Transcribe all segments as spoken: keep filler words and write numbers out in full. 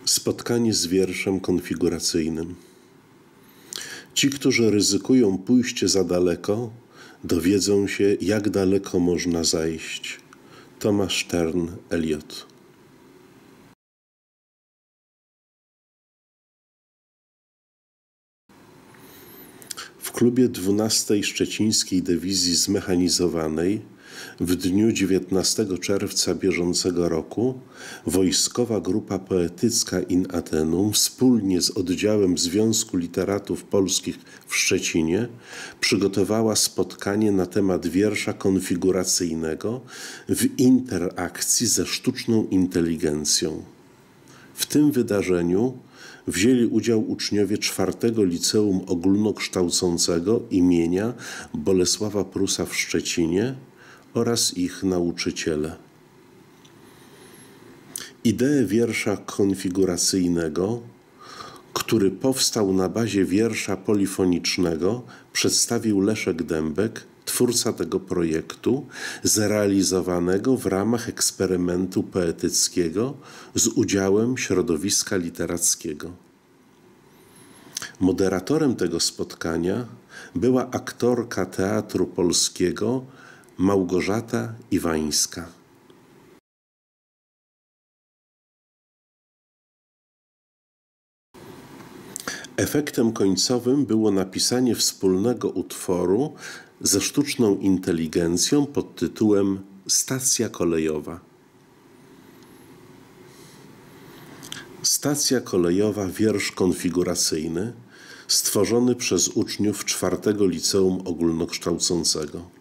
Spotkanie z wierszem konfiguracyjnym. Ci, którzy ryzykują pójście za daleko, dowiedzą się, jak daleko można zajść. Thomas Stern Eliot. W klubie dwunastej Szczecińskiej Dywizji Zmechanizowanej w dniu dziewiętnastego czerwca bieżącego roku wojskowa grupa poetycka in Athenum wspólnie z oddziałem Związku Literatów Polskich w Szczecinie przygotowała spotkanie na temat wiersza konfiguracyjnego w interakcji ze sztuczną inteligencją. W tym wydarzeniu wzięli udział uczniowie czwartego Liceum Ogólnokształcącego imienia Bolesława Prusa w Szczecinie oraz ich nauczyciele. Ideę wiersza konfiguracyjnego, który powstał na bazie wiersza polifonicznego, przedstawił Leszek Dębek, twórca tego projektu, zrealizowanego w ramach eksperymentu poetyckiego z udziałem środowiska literackiego. Moderatorem tego spotkania była aktorka Teatru Polskiego Małgorzata Iwańska. Efektem końcowym było napisanie wspólnego utworu ze sztuczną inteligencją pod tytułem Stacja kolejowa. Stacja kolejowa, wiersz konfiguracyjny, stworzony przez uczniów czwartego Liceum Ogólnokształcącego.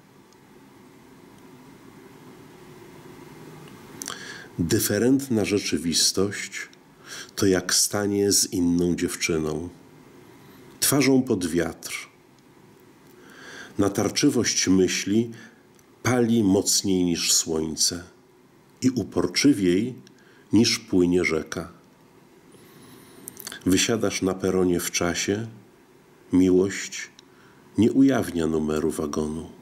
Dyferentna rzeczywistość to jak stanie z inną dziewczyną, twarzą pod wiatr. Natarczywość myśli pali mocniej niż słońce i uporczywiej niż płynie rzeka. Wysiadasz na peronie w czasie, miłość nie ujawnia numeru wagonu.